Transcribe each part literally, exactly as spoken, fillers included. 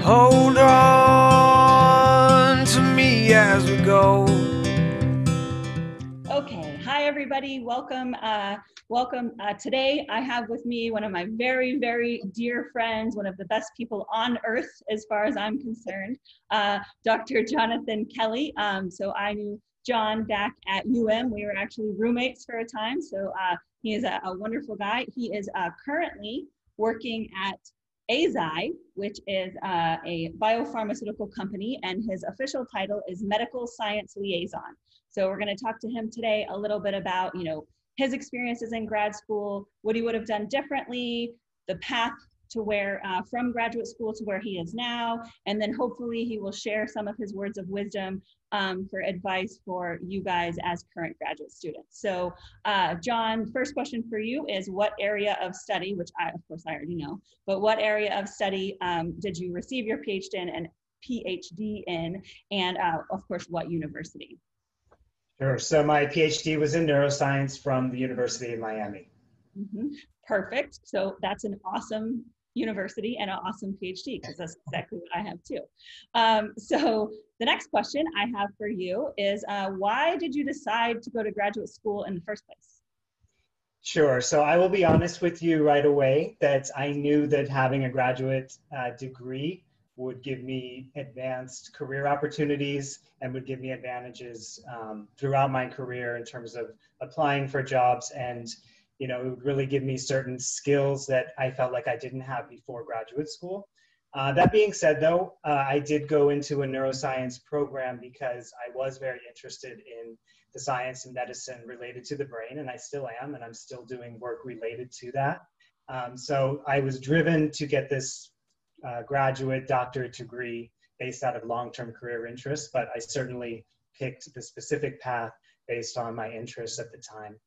Hold on to me as we go. Okay, hi everybody, welcome. Uh, welcome. Uh, today I have with me one of my very, very dear friends, one of the best people on earth as far as I'm concerned, uh, Doctor Jonathan Kelley. Um, so I knew John back at U M. We were actually roommates for a time, so uh, he is a, a wonderful guy. He is uh, currently working at A Z I, which is uh, a biopharmaceutical company, and his official title is Medical Science Liaison. So we're going to talk to him today a little bit about, you know, his experiences in grad school, what he would have done differently, the path to where, uh, from graduate school to where he is now, and then hopefully he will share some of his words of wisdom um, for advice for you guys as current graduate students. So uh, John, first question for you is what area of study, which I, of course I already know, but what area of study um, did you receive your PhD in and PhD in, and uh, of course, what university? Sure. So my PhD was in neuroscience from the University of Miami. Mm-hmm. Perfect. So that's an awesome university and an awesome PhD, because that's exactly what I have too. Um, so the next question I have for you is, uh, why did you decide to go to graduate school in the first place? Sure. So I will be honest with you right away that I knew that having a graduate uh, degree would give me advanced career opportunities and would give me advantages um, throughout my career in terms of applying for jobs. And, you know, it would really give me certain skills that I felt like I didn't have before graduate school. Uh, that being said, though, uh, I did go into a neuroscience program because I was very interested in the science and medicine related to the brain, and I still am, and I'm still doing work related to that. Um, so I was driven to get this uh, graduate doctorate degree based out of long-term career interests, but I certainly picked the specific path based on my interests at the time.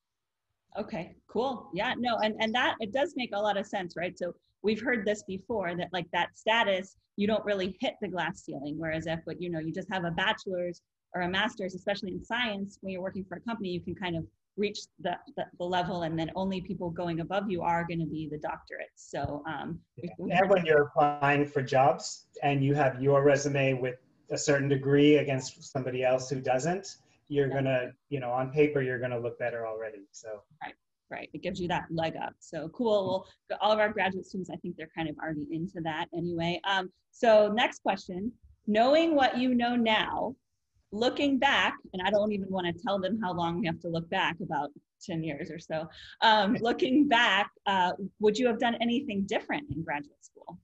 Okay, cool. Yeah, no, and, and that, it does make a lot of sense, right? So we've heard this before, that like that status, you don't really hit the glass ceiling. Whereas if, but you know, you just have a bachelor's or a master's, especially in science, when you're working for a company, you can kind of reach the, the, the level, and then only people going above you are going to be the doctorates. So um, yeah. And when you're applying for jobs and you have your resume with a certain degree against somebody else who doesn't, you're yeah. gonna, you know, on paper, you're gonna look better already. So right, right. It gives you that leg up. So cool. Well, all of our graduate students, I think they're kind of already into that anyway. Um, so next question, knowing what you know now, looking back, and I don't even want to tell them how long we have to look back, about ten years or so. Um, looking back, uh, would you have done anything different in graduate school?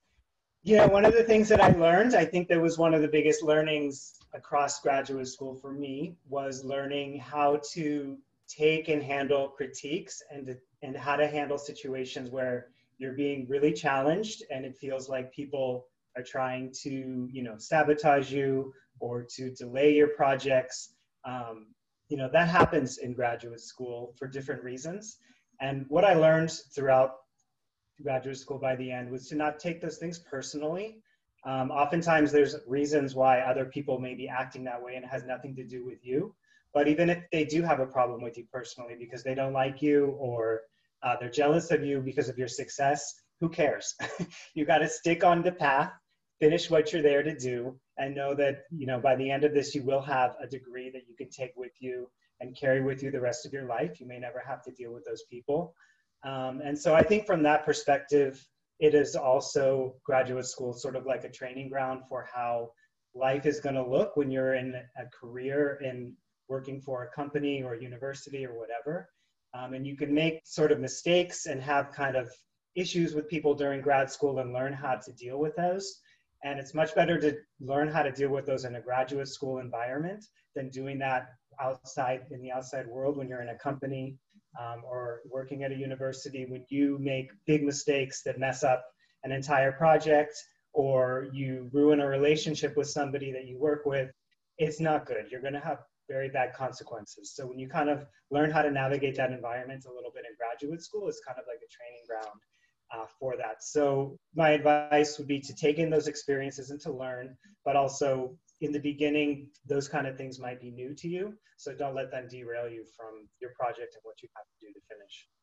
Yeah, one of the things that I learned, I think that was one of the biggest learnings across graduate school for me, was learning how to take and handle critiques and, and how to handle situations where you're being really challenged and it feels like people are trying to, you know, sabotage you or to delay your projects. Um, you know, that happens in graduate school for different reasons. And what I learned throughout graduate school by the end was to not take those things personally. Um, oftentimes there's reasons why other people may be acting that way and it has nothing to do with you. But even if they do have a problem with you personally because they don't like you or uh, they're jealous of you because of your success, who cares? You got to stick on the path, finish what you're there to do, and know that, you know, by the end of this, you will have a degree that you can take with you and carry with you the rest of your life. You may never have to deal with those people. Um, and so I think from that perspective, it is also graduate school sort of like a training ground for how life is going to look when you're in a career in working for a company or a university or whatever. Um, and you can make sort of mistakes and have kind of issues with people during grad school and learn how to deal with those. And it's much better to learn how to deal with those in a graduate school environment than doing that outside in the outside world when you're in a company um, or working at a university. When you make big mistakes that mess up an entire project or you ruin a relationship with somebody that you work with, it's not good. You're going to have very bad consequences. So when you kind of learn how to navigate that environment a little bit in graduate school, it's kind of like a training ground uh, for that. So my advice would be to take in those experiences and to learn, but also in the beginning, those kind of things might be new to you. So don't let them derail you from your project and what you have to do to finish.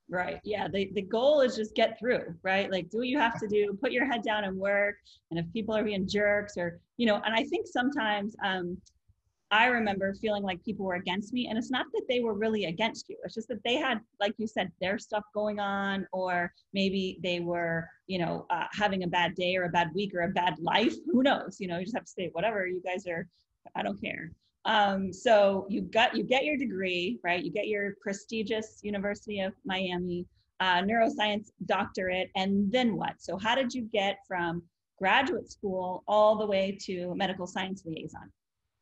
Right. Yeah. The, the goal is just get through, right? Like do what you have to do, put your head down and work. And if people are being jerks or, you know, and I think sometimes um, I remember feeling like people were against me, and it's not that they were really against you. It's just that they had, like you said, their stuff going on, or maybe they were, you know, uh, having a bad day or a bad week or a bad life. Who knows? You know, you just have to say, whatever, you guys are, I don't care. Um, so you got, you get your degree, right? You get your prestigious University of Miami uh, neuroscience doctorate, and then what? So how did you get from graduate school all the way to medical science liaison?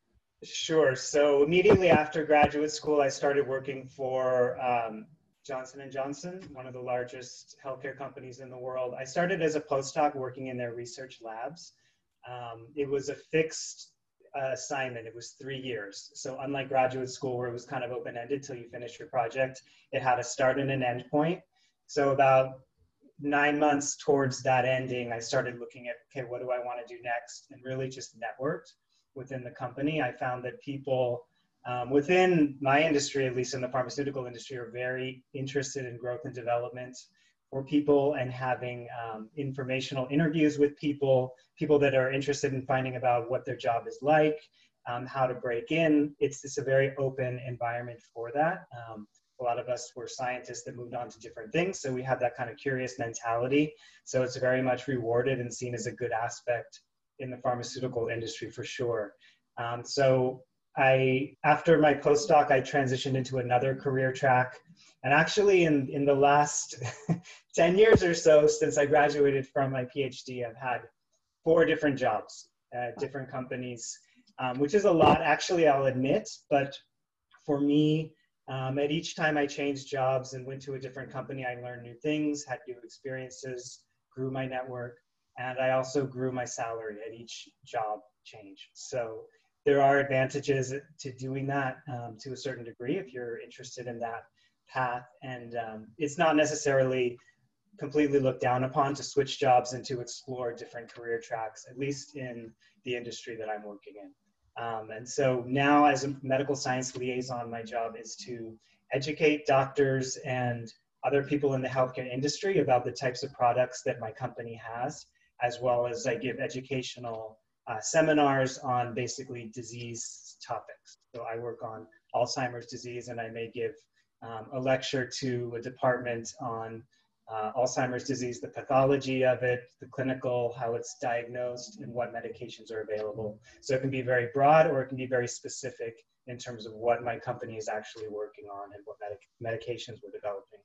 Sure. So immediately after graduate school, I started working for um, Johnson and Johnson, one of the largest healthcare companies in the world. I started as a postdoc working in their research labs. Um, it was a fixed uh, assignment. It was three years. So unlike graduate school where it was kind of open-ended till you finish your project, it had a start and an end point. So about nine months towards that ending, I started looking at, okay, what do I want to do next? And really just networked within the company. I found that people um, within my industry, at least in the pharmaceutical industry, are very interested in growth and development for people and having um, informational interviews with people, people that are interested in finding about what their job is like, um, how to break in. It's, it's a very open environment for that. Um, a lot of us were scientists that moved on to different things, so we have that kind of curious mentality. So it's very much rewarded and seen as a good aspect in the pharmaceutical industry for sure. Um, so I, after my postdoc, I transitioned into another career track. And actually in, in the last ten years or so since I graduated from my PhD, I've had four different jobs at different companies, um, which is a lot, actually, I'll admit. But for me, um, at each time I changed jobs and went to a different company, I learned new things, had new experiences, grew my network, and I also grew my salary at each job change. So there are advantages to doing that um, to a certain degree if you're interested in that path. And um, it's not necessarily completely looked down upon to switch jobs and to explore different career tracks, at least in the industry that I'm working in. Um, and so now as a medical science liaison, my job is to educate doctors and other people in the healthcare industry about the types of products that my company has, as well as I give educational uh, seminars on basically disease topics. So I work on Alzheimer's disease, and I may give um, a lecture to a department on uh, Alzheimer's disease, the pathology of it, the clinical, how it's diagnosed, and what medications are available. So it can be very broad, or it can be very specific in terms of what my company is actually working on and what medic medications we're developing.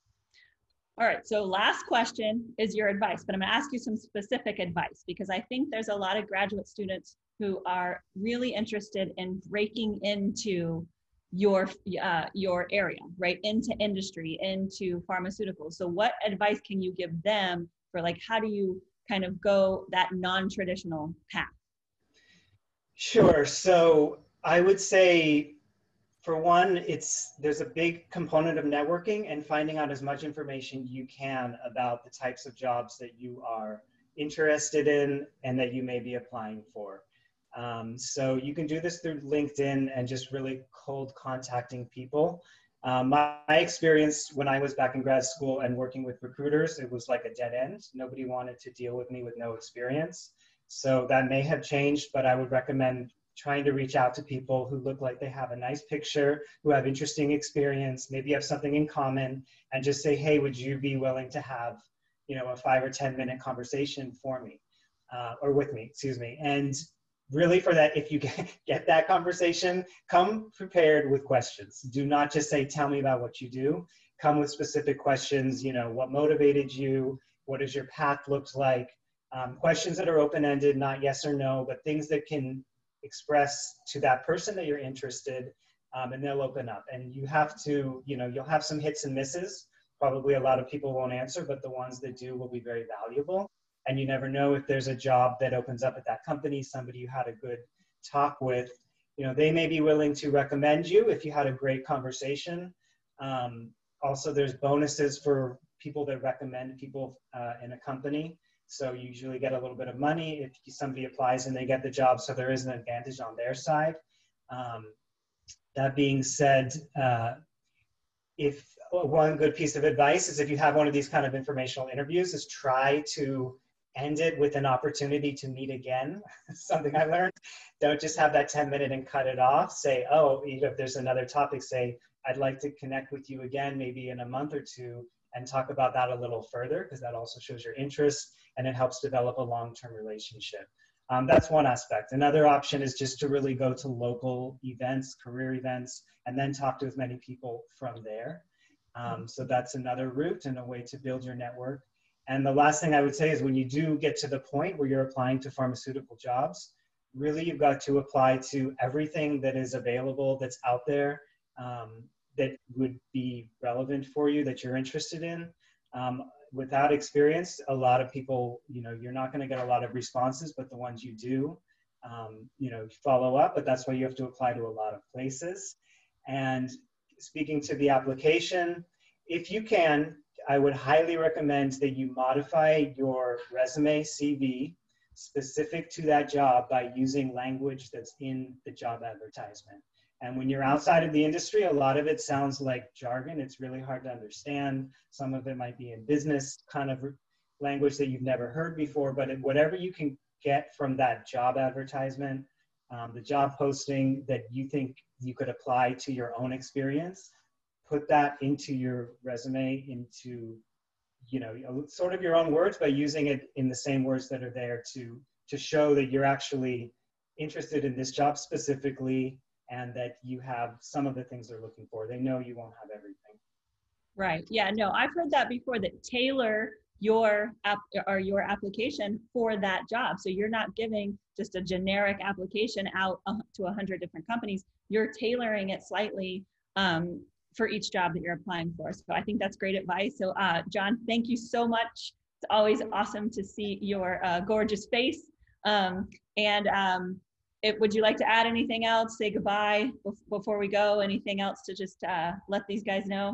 All right, so last question is your advice, but I'm gonna ask you some specific advice because I think there's a lot of graduate students who are really interested in breaking into your, uh, your area, right? Into industry, into pharmaceuticals. So what advice can you give them for like, how do you kind of go that non-traditional path? Sure, so I would say, for one, it's, there's a big component of networking and finding out as much information you can about the types of jobs that you are interested in and that you may be applying for. Um, so you can do this through LinkedIn and just really cold contacting people. Um, my, my experience when I was back in grad school and working with recruiters, it was like a dead end. Nobody wanted to deal with me with no experience. So that may have changed, but I would recommend trying to reach out to people who look like they have a nice picture, who have interesting experience, maybe have something in common, and just say, hey, would you be willing to have, you know, a five or ten minute conversation for me, uh, or with me, excuse me. And really for that, if you get, get that conversation, come prepared with questions. Do not just say, tell me about what you do. Come with specific questions, you know, what motivated you? What does your path look like? Um, questions that are open-ended, not yes or no, but things that can express to that person that you're interested, um, and they'll open up. And you have to, you know, you'll have some hits and misses. Probably a lot of people won't answer, but the ones that do will be very valuable. And you never know if there's a job that opens up at that company, somebody you had a good talk with, you know, they may be willing to recommend you if you had a great conversation. Um, also, there's bonuses for people that recommend people uh, in a company. So you usually get a little bit of money if somebody applies and they get the job. So there is an advantage on their side. Um, that being said, uh, if one good piece of advice is if you have one of these kind of informational interviews is try to end it with an opportunity to meet again. Something I learned. Don't just have that ten minute and cut it off. Say, oh, if there's another topic, say, I'd like to connect with you again, maybe in a month or two, and talk about that a little further, because that also shows your interest and it helps develop a long-term relationship. Um, that's one aspect. Another option is just to really go to local events, career events, and then talk to as many people from there. Um, so that's another route and a way to build your network. And the last thing I would say is when you do get to the point where you're applying to pharmaceutical jobs, really you've got to apply to everything that is available that's out there um, that would be relevant for you, that you're interested in. Um, without experience, a lot of people, you know, you're not going to get a lot of responses, but the ones you do, um, you know, follow up, but that's why you have to apply to a lot of places. And speaking to the application, if you can, I would highly recommend that you modify your resume C V specific to that job by using language that's in the job advertisement. And when you're outside of the industry, a lot of it sounds like jargon. It's really hard to understand. Some of it might be in business kind of language that you've never heard before, but whatever you can get from that job advertisement, um, the job posting that you think you could apply to your own experience, put that into your resume, into, you know, sort of your own words, by using it in the same words that are there to, to show that you're actually interested in this job specifically, and that you have some of the things they're looking for. They know you won't have everything. Right. Yeah, no, I've heard that before, that tailor your app or your application for that job. So you're not giving just a generic application out uh, to a hundred different companies. You're tailoring it slightly um, for each job that you're applying for. So I think that's great advice. So uh, John, thank you so much. It's always awesome to see your uh, gorgeous face. Um, and um, It, would you like to add anything else? Say goodbye before we go? Anything else to just uh, let these guys know?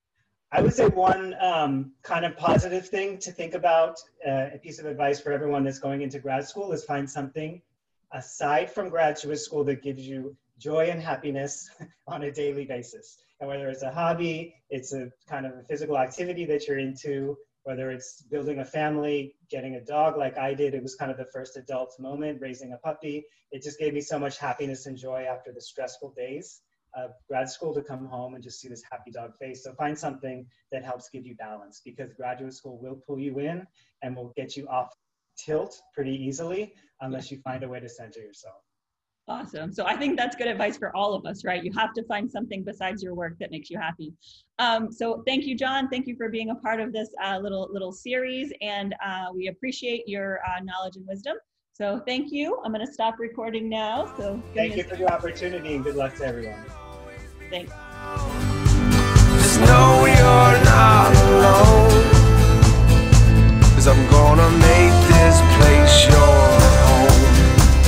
I would say one um, kind of positive thing to think about, uh, a piece of advice for everyone that's going into grad school, is find something aside from graduate school that gives you joy and happiness on a daily basis. And whether it's a hobby, it's a kind of a physical activity that you're into, whether it's building a family, getting a dog like I did. It was kind of the first adult moment, raising a puppy. It just gave me so much happiness and joy after the stressful days of grad school to come home and just see this happy dog face. So find something that helps give you balance, because graduate school will pull you in and will get you off tilt pretty easily unless you find a way to center yourself. Awesome. So I think that's good advice for all of us, right? You have to find something besides your work that makes you happy. Um, so thank you, John. Thank you for being a part of this uh, little little series, and uh, we appreciate your uh, knowledge and wisdom. So thank you. I'm going to stop recording now. So thank you for the opportunity, and good luck to everyone. Thanks. Just know you're not